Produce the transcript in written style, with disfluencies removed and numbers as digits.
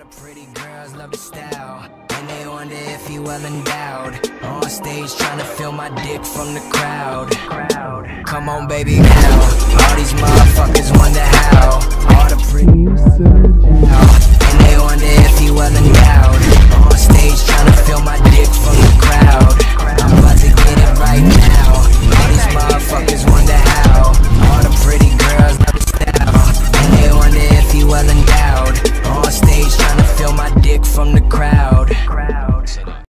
the pretty girls love the style, and they wonder if he well endowed. On stage trying to feel my dick from the crowd. Come on baby now, all these motherfuckers wonder how. All the pretty girls love the style, and they wonder if he well endowed.